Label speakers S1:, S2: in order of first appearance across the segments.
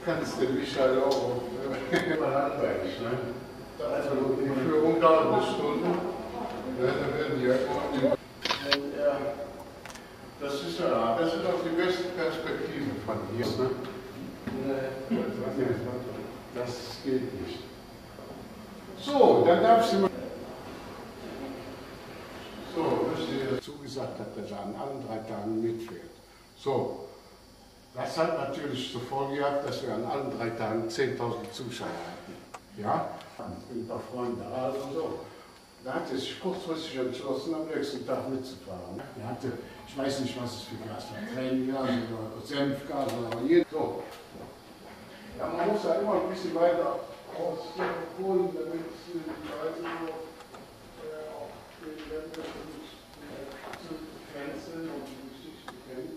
S1: kannst den Michael auch immer langweilig, ne? Also die Führung dauert eine Stunde, ne? Dann werden die ja das ist ja, das ist auch die beste Perspektive von hier. Ne? Das geht nicht. So, dann darfst du mal. So, wisst ihr, zugesagt hat, dass er an allen 3 Tagen mitfährt. So, das hat natürlich zur Folge gehabt, dass wir an allen 3 Tagen 10.000 Zuschauer hatten. Ja? Ein paar Freunde, also so. Da hat er sich kurzfristig entschlossen, am nächsten Tag mitzufahren. Er hatte, ich weiß nicht, was es für Gas war, Tränengas oder Senfgas oder so. Ja, man muss ja immer ein bisschen weiter ausholen, damit die Leute auch den Ländern zu begrenzen und die Geschichte kennen.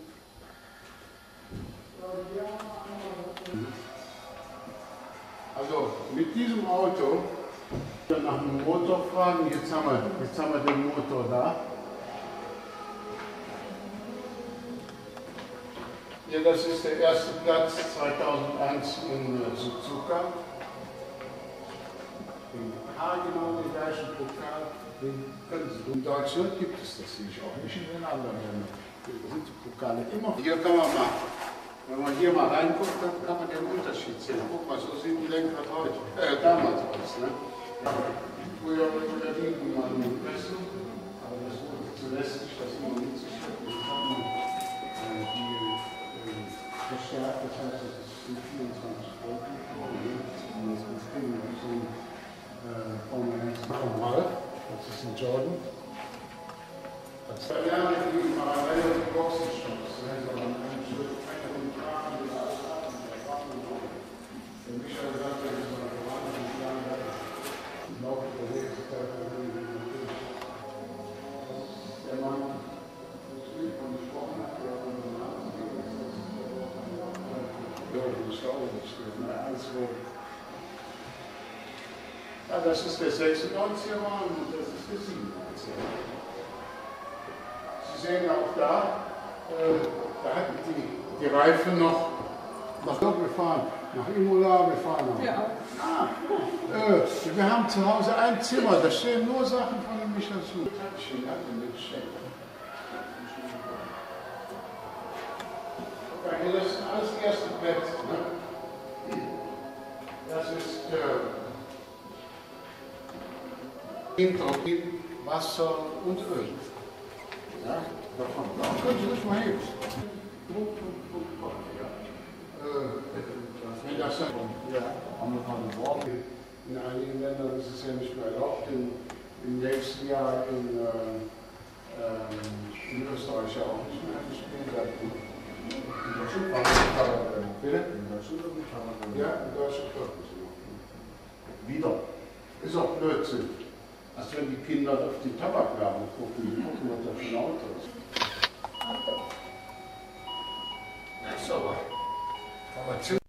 S1: Also mit diesem Auto nach dem Motor fragen, jetzt haben wir den Motor da. Ja, das ist der erste Platz 2001 in Suzuka. Genau den gleichen Pokal, den können Sie. In Deutschland gibt es das nicht, auch nicht in den anderen Ländern. Hier sind die Pokale immer. Hier kann man mal, wenn man hier mal reinguckt, dann kann man den Unterschied sehen. Guck mal, so sieht die Lenkrad heute, damals aus. Ne? Früher liegen mal nur Pressen, aber das wurde zu lästig, das immer mitzuschleppen. Ich habe die verstärkt, das heißt, das ist 24 Volt. Und das ist so ein Formel 1 das ist ein Jordan. Das ist ja die parallel die Boxenstocks. Also an einem Schritt und Kragen, die alles ab und der Kragen und so. Der Michael sagt, das ist mal gerade ein Plan, im Laufe der nächsten Zeit der Mann, von gesprochen hat, der von den Namen ja, die Stau steht, ne? Also, ja, das ist der 96er Wagen und das ist der 97er. Sie sehen auch da hatten die Reifen noch gefahren, nach Imola, wir fahren noch. Ja. Wir haben zu Hause ein Zimmer, da stehen nur Sachen von dem Michael Schuh. Okay, das sind alles erste Plätze. Ne? Das ist Entropie, Wasser und Öl. Ja, davon. Da können Sie nicht mal hin. Wenn das dann haben wir gerade geworben. In einigen Ländern ist es ja nicht mehr erlaubt. Im nächsten Jahr in Österreich ja auch nicht mehr gespielt. In Deutschland war es Fahrrad. Bitte? In Deutschland oder nicht Fahrrad? Ja, in Deutschland dürfen sie noch. Wieder. Ist auch Blödsinn. Als wenn die Kinder auf die Tabakwerbung gucken, was da für ein Auto ist. Das ist aber